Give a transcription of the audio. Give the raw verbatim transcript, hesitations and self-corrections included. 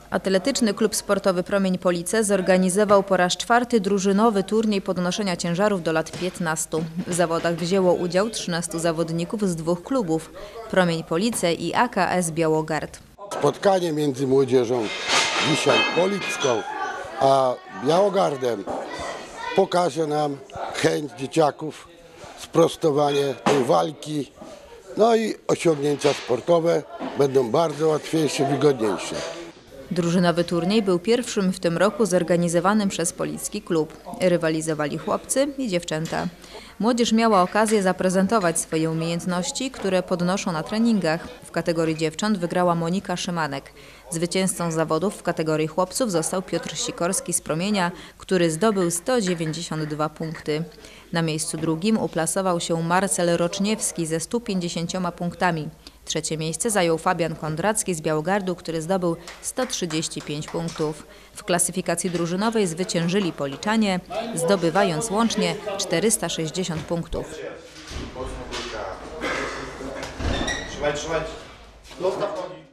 Atletyczny Klub Sportowy Promień Police zorganizował po raz czwarty drużynowy turniej podnoszenia ciężarów do lat piętnastu. W zawodach wzięło udział trzynastu zawodników z dwóch klubów – Promień Police i A K S Białogard. Spotkanie między młodzieżą dzisiaj policką a Białogardem pokaże nam chęć dzieciaków, sprostowanie tej walki, no i osiągnięcia sportowe będą bardzo łatwiejsze, wygodniejsze. Drużynowy turniej był pierwszym w tym roku zorganizowanym przez policki klub. Rywalizowali chłopcy i dziewczęta. Młodzież miała okazję zaprezentować swoje umiejętności, które podnoszą na treningach. W kategorii dziewcząt wygrała Monika Szymanek. Zwycięzcą zawodów w kategorii chłopców został Piotr Sikorski z Promienia, który zdobył sto dziewięćdziesiąt dwa punkty. Na miejscu drugim uplasował się Marcel Roczniewski ze stu pięćdziesięcioma punktami. Trzecie miejsce zajął Fabian Kondracki z Białogardu, który zdobył sto trzydzieści pięć punktów. W klasyfikacji drużynowej zwyciężyli Policzanie, zdobywając łącznie czterysta sześćdziesiąt punktów. Trzymaj, trzymaj. Dostaw nogi.